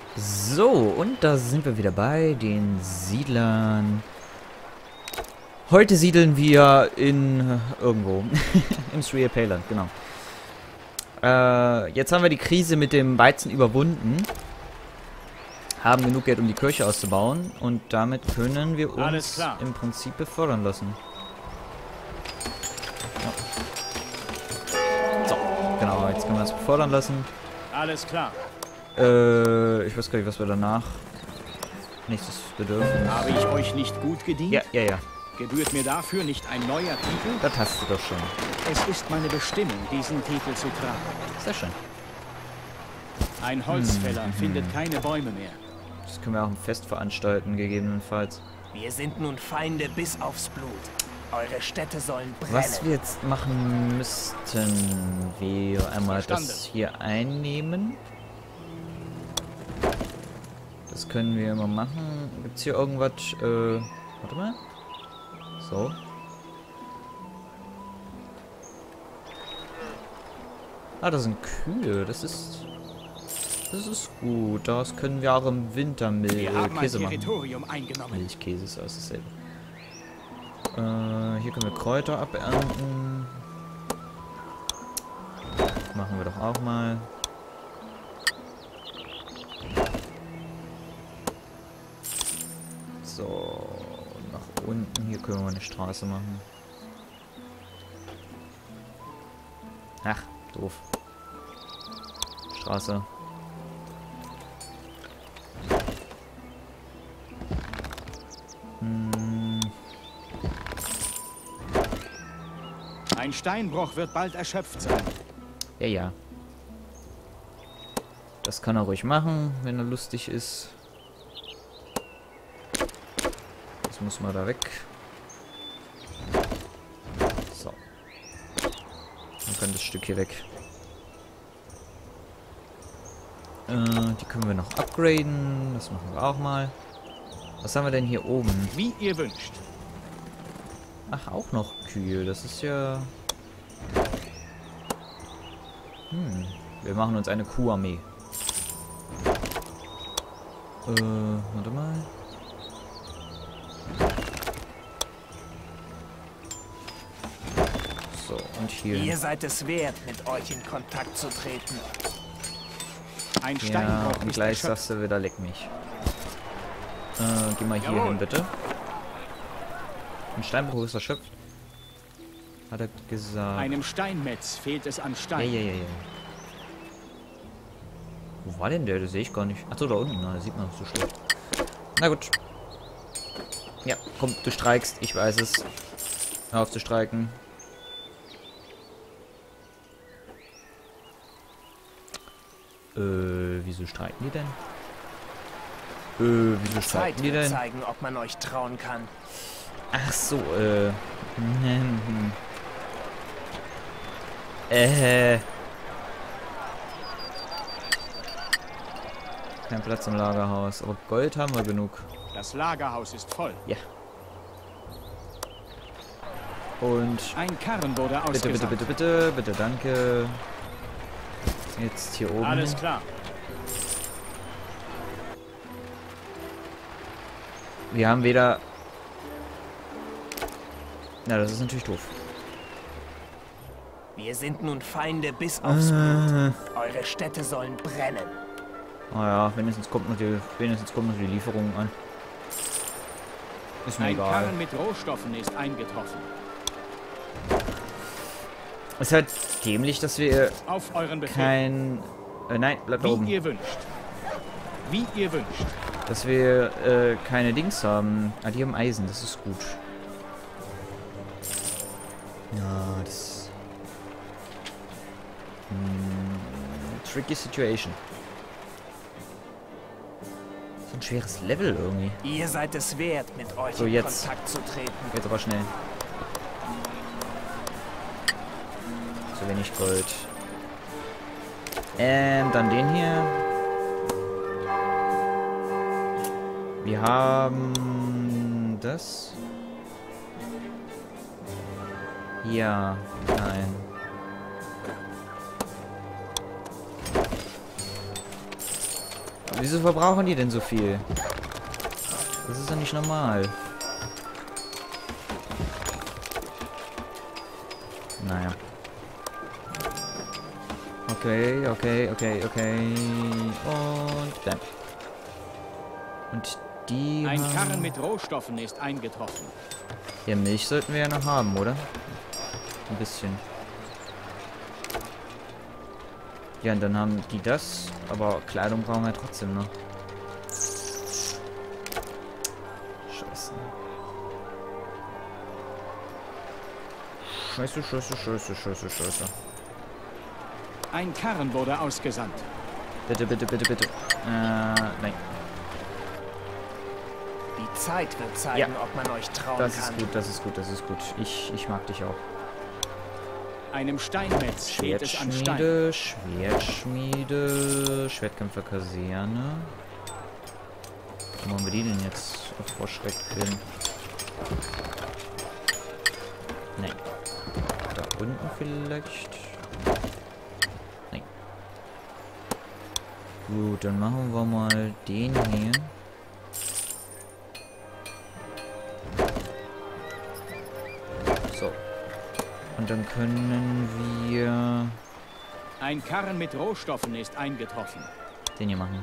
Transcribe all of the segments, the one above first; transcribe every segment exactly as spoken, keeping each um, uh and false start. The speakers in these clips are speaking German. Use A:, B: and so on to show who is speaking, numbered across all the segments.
A: So, und da sind wir wieder bei den Siedlern. Heute siedeln wir in äh, irgendwo. Im Sri Payland, genau. Äh, jetzt haben wir die Krise mit dem Weizen überwunden. Haben genug Geld, um die Kirche auszubauen. Und damit können wir uns im Prinzip befördern lassen. Ja. So, genau, jetzt können wir uns befördern lassen.
B: Alles klar.
A: Äh, ich weiß gar nicht, was wir danach nächstes bedürfen.
B: Habe ich euch nicht gut gedient?
A: Ja, ja, ja.
B: Gebührt mir dafür nicht ein neuer Titel?
A: Das hast du doch schon.
B: Es ist meine Bestimmung, diesen Titel zu tragen.
A: Sehr schön.
B: Ein Holzfäller
A: hm,
B: findet
A: hm.
B: keine Bäume mehr.
A: Das können wir auch im Fest veranstalten, gegebenenfalls.
C: Wir sind nun Feinde bis aufs Blut. Eure Städte sollen brennen.
A: Was wir jetzt machen müssten, wäre einmal
B: Verstanden.
A: das hier einnehmen. Das können wir immer machen. Gibt es hier irgendwas? Äh, warte mal. So. Ah, das sind Kühe. Das ist... Das ist gut. Daraus können wir auch im Winter Mil
B: Wir haben
A: Käse
B: ein
A: machen.
B: Territorium eingenommen.
A: Milchkäse ist alles dasselbe. Äh, hier können wir Kräuter abernten. Machen wir doch auch mal. So, nach unten. Hier können wir mal eine Straße machen. Ach, doof. Straße. Hm.
B: Ein Steinbruch wird bald erschöpft sein.
A: Ja, ja. Das kann er ruhig machen, wenn er lustig ist. Das muss mal da weg. So. Dann kann das Stück hier weg. Äh, die können wir noch upgraden. Das machen wir auch mal. Was haben wir denn hier oben?
B: Wie ihr wünscht.
A: Ach, auch noch Kühe. Das ist ja... Hm. Wir machen uns eine Kuharmee. Äh, warte mal. So, und hier.
C: Ihr seid es wert, mit euch in Kontakt zu treten.
B: Ein
A: Ja,
B: Steinbruch
A: und
B: ist
A: gleich
B: erschöpft.
A: sagst du wieder, leck mich. Äh, geh mal hier
B: Jawohl.
A: hin, bitte. Ein Steinbruch ist erschöpft. Hat er gesagt.
B: Einem Steinmetz fehlt es an
A: Ja,
B: Stein.
A: ja, ja, ja. Wo war denn der? Das sehe ich gar nicht. Achso, da unten. Na, da sieht man so schlecht. Na gut. Ja, komm, du streikst. Ich weiß es. Hör auf zu streiken. Äh, wieso streiken die denn? Äh, wieso
C: Zeit
A: streiken die
C: wird
A: denn?
C: zeigen, ob man euch trauen kann.
A: Ach so, äh. äh. Kein Platz im Lagerhaus. Aber Gold haben wir genug.
B: Das Lagerhaus ist voll.
A: Ja. Und.
B: Ein Karren wurde
A: Bitte, bitte,
B: ausgesandt.
A: bitte, bitte, bitte, danke. Jetzt hier oben.
B: Alles
A: hin.
B: klar.
A: Wir haben weder. Na, das ist natürlich doof.
C: Wir sind nun Feinde bis aufs
A: Äh.
C: Blut. Eure Städte sollen brennen.
A: Naja, wenigstens kommt noch die, wenigstens kommt noch die Lieferung an. Ist mir
B: Ein
A: egal.
B: Karren mit Rohstoffen ist eingetroffen.
A: Es ist halt dämlich, dass wir
B: Auf euren Befehl.
A: kein. Äh, nein, bleib da
B: Wie
A: oben.
B: ihr wünscht. Wie ihr wünscht.
A: Dass wir äh, keine Dings haben. Ah, die haben Eisen, das ist gut. Ja, das. Hm, tricky situation. So ein schweres Level irgendwie.
C: Ihr seid es wert, mit euch
A: So,
C: in
A: jetzt.
C: Kontakt zu treten.
A: Jetzt aber schnell. Zu wenig Gold. Ähm, dann den hier. Wir haben das. Ja, nein. Wieso verbrauchen die denn so viel? Das ist ja nicht normal. Naja. Okay, okay, okay, okay. Und dann. Und die
B: Ein
A: haben...
B: Karren mit Rohstoffen ist eingetroffen.
A: Ja, Milch sollten wir ja noch haben, oder? Ein bisschen. Ja, und dann haben die das. Aber Kleidung brauchen wir trotzdem noch. Scheiße. Scheiße, scheiße, scheiße, scheiße, scheiße.
B: Ein Karren wurde ausgesandt.
A: Bitte, bitte, bitte, bitte. Äh, nein.
C: Die Zeit wird zeigen,
A: Ja.
C: ob man euch trauen
A: Das
C: kann.
A: ist gut, das ist gut, das ist gut. Ich, ich mag dich auch.
B: Einem Steinmetz fehlt es an Stein.
A: Schwertschmiede, Schwertschmiede, Schwertkämpferkaserne. Wo haben wir die denn jetzt auf Vorschreck filmen? Nein. Da unten vielleicht? Nein. Gut, dann machen wir mal den hier. So. Und dann können wir
B: Ein Karren mit Rohstoffen ist eingetroffen.
A: den hier machen.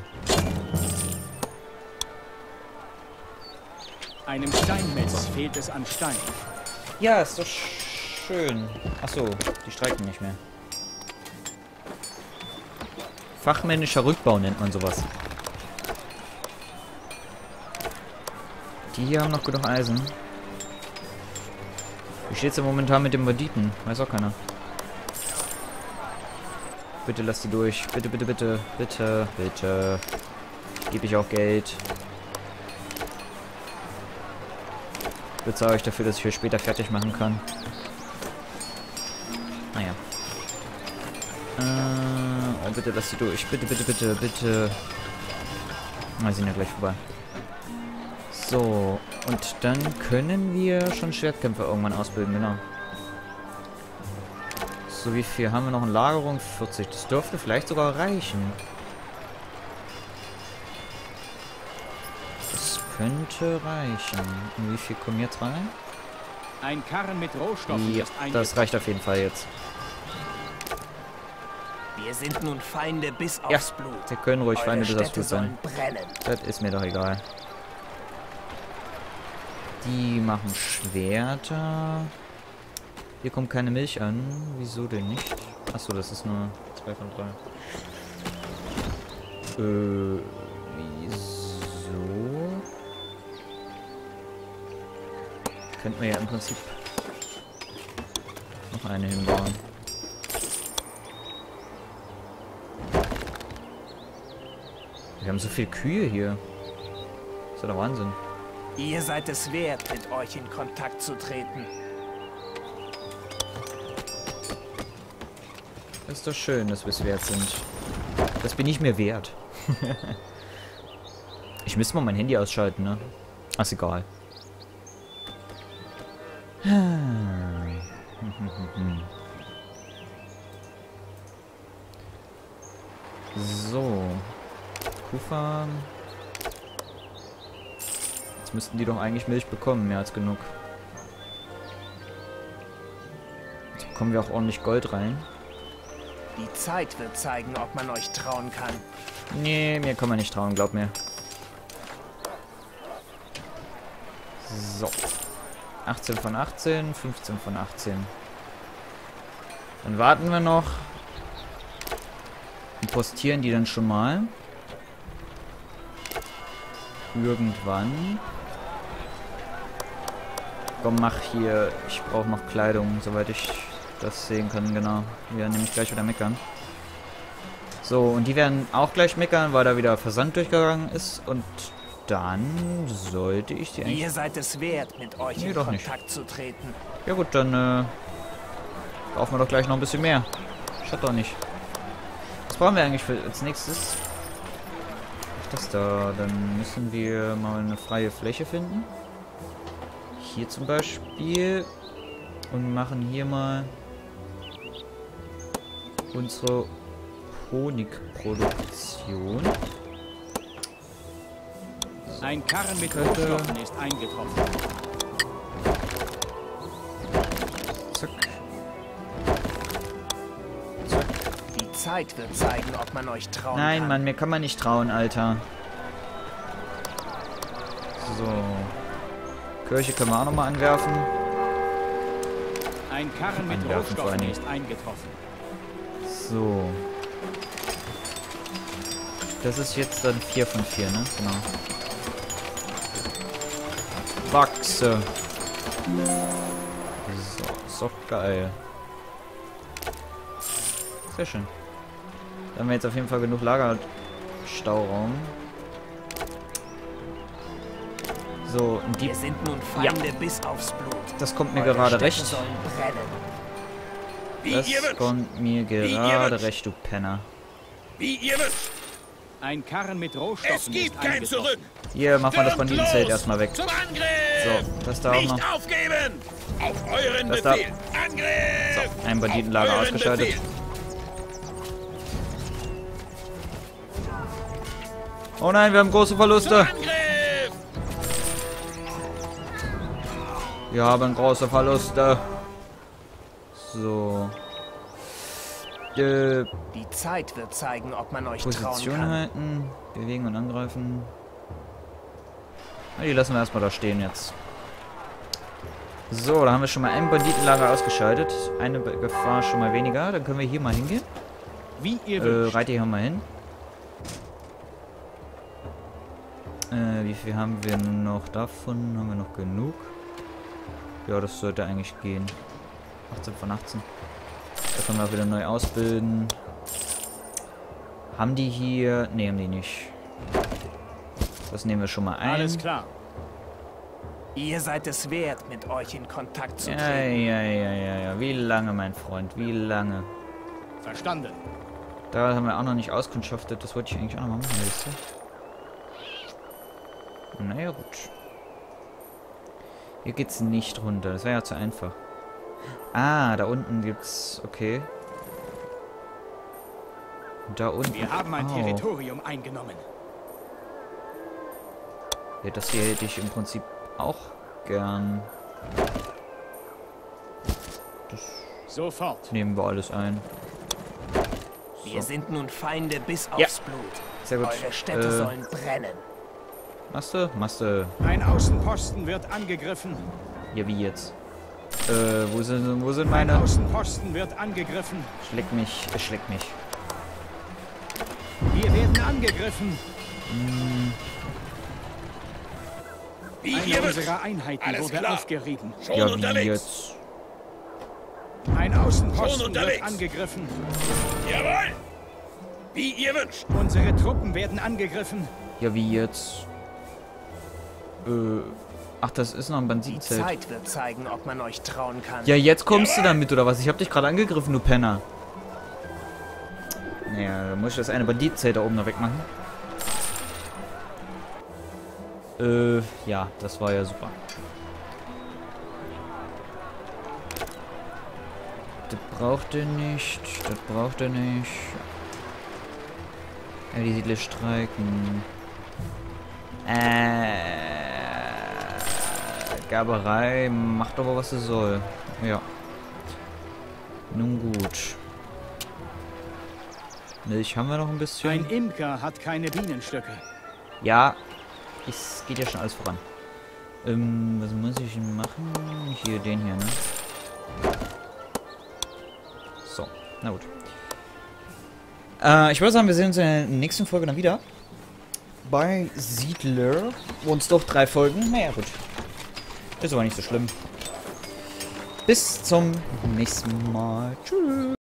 B: Einem Steinmetz fehlt es an Stein.
A: Ja, ist doch schön. Achso, die streiken nicht mehr. Fachmännischer Rückbau nennt man sowas. Die hier haben noch genug Eisen. Wie steht's denn momentan mit den Banditen? Weiß auch keiner. Bitte lass die durch. Bitte, bitte, bitte. Bitte, bitte. Gebe ich auch Geld. Bezahle euch dafür, dass ich hier später fertig machen kann. Naja. Äh, oh, bitte lass die durch. Bitte, bitte, bitte, bitte. Wir sind ja gleich vorbei. So, und dann können wir schon Schwertkämpfer irgendwann ausbilden, genau. So, wie viel haben wir noch in Lagerung? vierzig. Das dürfte vielleicht sogar reichen. Das könnte reichen. Und wie viel kommen jetzt rein?
B: Ein Karren mit Rohstoffen
A: Ja,
B: ist eingetroffen.
A: das reicht auf jeden Fall jetzt.
C: Wir sind nun Feinde bis
A: Ja,
C: aufs Blut.
A: wir können ruhig
C: Eure
A: Feinde bis aufs
C: Städte
A: Blut sein.
C: sollen brennen.
A: Das ist mir doch egal. Die machen Schwerter. Hier kommt keine Milch an. Wieso denn nicht? Achso, das ist nur zwei von drei. Äh, wieso? Könnten wir ja im Prinzip noch eine hinbauen. Wir haben so viele Kühe hier. Das ist ja der Wahnsinn.
C: Ihr seid es wert, mit euch in Kontakt zu treten.
A: Das ist doch schön, dass wir es wert sind. Das bin ich mir wert. Ich müsste mal mein Handy ausschalten, ne? Ach, ist egal. So. Kuhfarm. Jetzt müssten die doch eigentlich Milch bekommen, mehr als genug. Jetzt bekommen wir auch ordentlich Gold rein.
C: Die Zeit wird zeigen, ob man euch trauen kann.
A: Nee, mir kann man nicht trauen, glaub mir. So. achtzehn von achtzehn, fünfzehn von achtzehn. Dann warten wir noch. Und postieren die dann schon mal. Irgendwann. Komm, mach hier. Ich brauche noch Kleidung, soweit ich das sehen kann, genau. Wir werden nämlich gleich wieder meckern. So, und die werden auch gleich meckern, weil da wieder Versand durchgegangen ist. Und dann sollte ich die eigentlich...
C: Ihr seid es wert, mit euch
A: Nee,
C: in
A: doch nicht.
C: Kontakt zu treten.
A: Ja gut, dann äh, brauchen wir doch gleich noch ein bisschen mehr. Schaut doch nicht. Was brauchen wir eigentlich für als nächstes? Ach, das da. Dann müssen wir mal eine freie Fläche finden. Hier zum Beispiel. Und machen hier mal unsere Honigproduktion.
B: Ein Karren mit
A: Könnte-
B: Rohstoffen ist eingetroffen.
A: Zack.
C: Die Zeit wird zeigen, ob man euch trauen
A: Nein,
C: kann.
A: Mann, mir kann man nicht trauen, Alter. So. Kirche können wir auch nochmal anwerfen.
B: Ein Karren mit
A: Anwerfen vor allen
B: Rohstoffen
A: Dingen.
B: ist eingetroffen.
A: So. Das ist jetzt dann vier von vier, ne? Genau. Wachse. So, ist doch geil. Sehr schön. Da haben wir jetzt auf jeden Fall genug Lagerstauraum. So, und die,
C: Wir sind nun Feinde bis aufs Blut.
A: das kommt mir
C: Eure
A: gerade
C: Städte
A: recht.
C: sollen brennen.
D: Wie ihr
A: Das
D: wünscht.
A: kommt mir
D: ihr
A: gerade
D: wünscht.
A: recht, du Penner.
D: Wie ihr wisst.
B: Ein Karren mit Rohstoffen
D: Es gibt
B: ist
D: kein
B: eingetroffen.
D: Zurück.
A: Hier, mach mal das
D: Stürmt
A: Banditenzelt
D: los.
A: erstmal weg.
D: Zum Angriff.
A: So, das da auch
D: Nicht
A: noch.
D: aufgeben. Auf euren
A: Das da.
D: Befehl. Angriff.
A: So, ein Banditenlager
D: Auf euren
A: ausgeschaltet.
D: Befehl.
A: Oh nein, wir haben große
D: Zum
A: Verluste.
D: Angriff.
A: Wir haben große Verluste. So. Äh,
C: Die Zeit wird zeigen, ob man euch trauen
A: Position
C: kann.
A: halten. Bewegen und angreifen. Na, die lassen wir erstmal da stehen jetzt. So, da haben wir schon mal ein Banditenlager ausgeschaltet. Eine Be- Gefahr schon mal weniger. Dann können wir hier mal hingehen.
B: Wie ihr
A: Äh,
B: wünscht.
A: reite hier mal hin. Äh, wie viel haben wir noch davon? Haben wir noch genug? Ja, das sollte eigentlich gehen. achtzehn von achtzehn. Da können wir auch wieder neu ausbilden. Haben die hier... Ne, haben die nicht. Das nehmen wir schon mal ein.
B: Alles klar.
C: Ihr seid es wert, mit euch in Kontakt zu
A: Ja,
C: treten.
A: ja, ja, ja, ja. Wie lange, mein Freund? Wie lange?
B: Verstanden.
A: Da haben wir auch noch nicht auskundschaftet. Das wollte ich eigentlich auch noch mal machen, weißt du? Naja, gut. Hier geht's nicht runter. Das wäre ja zu einfach. Ah, da unten gibt's... Okay. Da unten...
B: Wir haben ein
A: Oh.
B: Territorium eingenommen.
A: Ja, das hier hätte ich im Prinzip auch gern. Das
B: Sofort.
A: nehmen wir alles ein.
C: Wir
A: So.
C: sind nun Feinde bis
A: Ja.
C: aufs Blut.
A: Sehr gut.
C: Eure Städte
A: Äh,
C: sollen brennen.
A: Machst du? Machst du?
B: Ein Außenposten wird angegriffen.
A: Ja, wie jetzt? Äh, wo sind, wo sind
B: Ein
A: meine...
B: Außenposten wird angegriffen.
A: Schleck mich, äh, schleck mich.
B: Wir werden angegriffen.
D: Wie
B: Eine
D: ihr wisst.
B: unserer Einheiten
D: Alles
B: wurde
D: klar.
B: aufgerieben.
D: Schon
A: Ja, wie
D: unterwegs.
A: jetzt?
B: Ein
D: Schon
B: Außenposten wird
D: unterwegs.
B: angegriffen.
D: Jawohl. Wie ihr wünscht.
B: Unsere Truppen werden angegriffen.
A: Ja, wie jetzt? Äh, ach, das ist noch ein
C: Die
A: Banditenzelt.
C: Zeit wird zeigen, ob man euch trauen kann.
A: Ja, jetzt kommst du damit, oder was? Ich hab dich gerade angegriffen, du Penner. Naja, da muss ich das eine Banditenzelt da oben noch wegmachen. Äh, ja, das war ja super. Das braucht er nicht, das braucht er nicht. Ja, die Siedler streiken. Äh, Gerberei macht aber, was sie soll. Ja. Nun gut. Milch haben wir noch ein bisschen.
B: Ein Imker hat keine Bienenstöcke.
A: Ja, es geht ja schon alles voran. Ähm, was muss ich machen? Hier, den hier, ne? So, na gut. Äh, ich würde sagen, wir sehen uns in der nächsten Folge dann wieder. Bei Siedler. Wo uns doch drei Folgen. Naja, gut. Ist aber nicht so schlimm. Bis zum nächsten Mal. Tschüss.